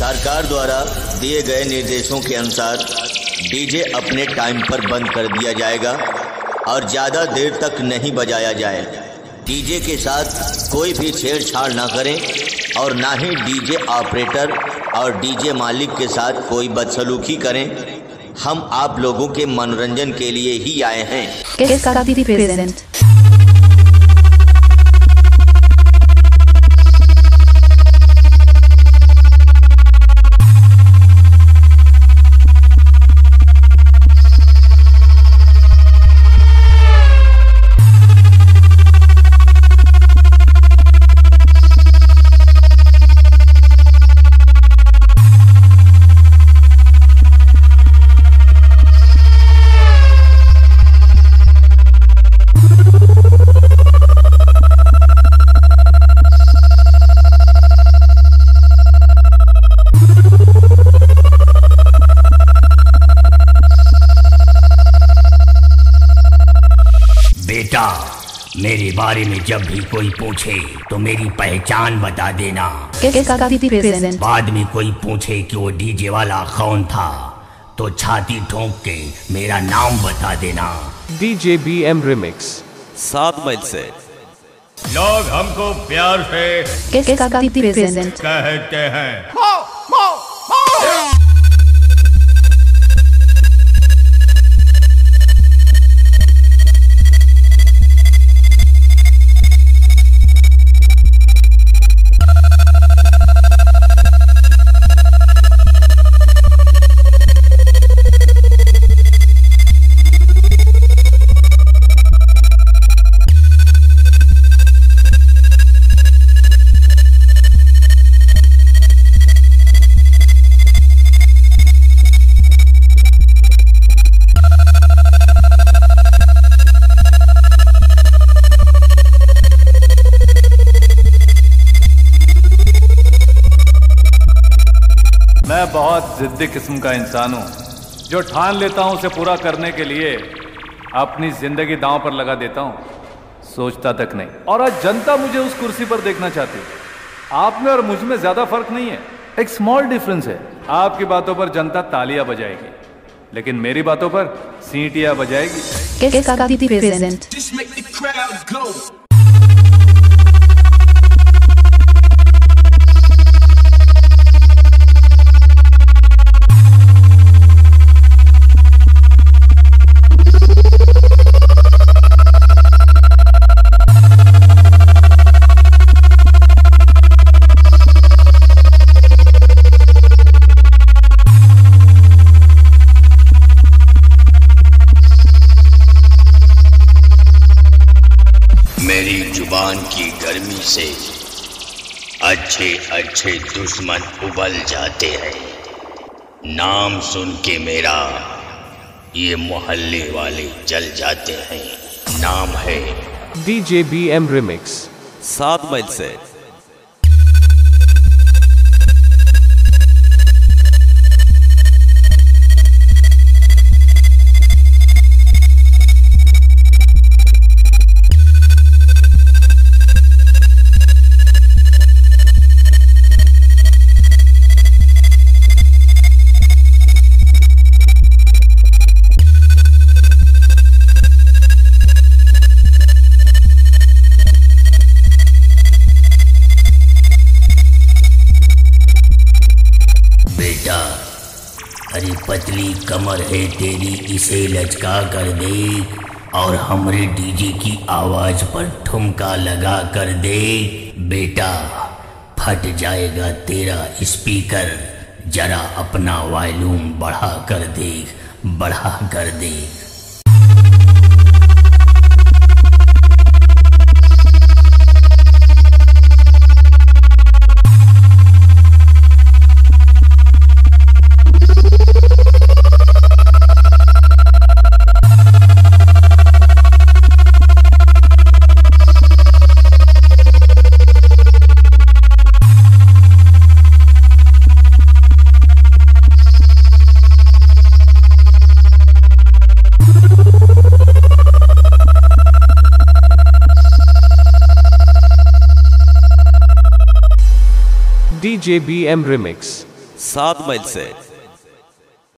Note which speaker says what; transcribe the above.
Speaker 1: सरकार द्वारा दिए गए निर्देशों के अनुसार डीजे अपने टाइम पर बंद कर दिया जाएगा और ज़्यादा देर तक नहीं बजाया जाए। डीजे के साथ कोई भी छेड़छाड़ ना करें और ना ही डीजे ऑपरेटर और डीजे मालिक के साथ कोई बदसलूकी करें। हम आप लोगों के मनोरंजन के लिए ही आए हैं।
Speaker 2: बेटा, मेरे बारे में जब भी कोई पूछे तो मेरी पहचान बता देना। बाद में कोई पूछे कि वो डीजे वाला कौन था तो छाती ठोंक के मेरा नाम बता देना।
Speaker 3: डीजे BM रिमिक्स
Speaker 4: 7 मील से।
Speaker 5: लोग हमको प्यार से कहते हैं। मैं बहुत जिद्दी किस्म का इंसान हूँ। जो ठान लेता हूँ उसे पूरा करने के लिए अपनी जिंदगी दांव पर लगा देता हूँ, सोचता तक नहीं। और आज जनता मुझे उस कुर्सी पर देखना चाहती है। आप में और मुझ में ज्यादा फर्क नहीं है, एक स्मॉल डिफरेंस है। आपकी बातों पर जनता तालियां बजाएगी, लेकिन मेरी बातों पर सीटियां बजाएगी।
Speaker 2: मेरी जुबान की गर्मी से अच्छे अच्छे दुश्मन उबल जाते हैं। नाम सुन के मेरा ये मोहल्ले वाले जल जाते हैं। नाम है
Speaker 3: डीजे BM रिमिक्स
Speaker 4: 7 मील से।
Speaker 2: हरी पतली कमर है तेरी, इसे लचका कर दे और हमरे डीजे की आवाज पर ठुमका लगा कर दे। बेटा, फट जाएगा तेरा स्पीकर, जरा अपना वॉल्यूम बढ़ा कर दे, बढ़ा कर दे।
Speaker 3: डीजे BM रिमिक्स
Speaker 4: 7 मील से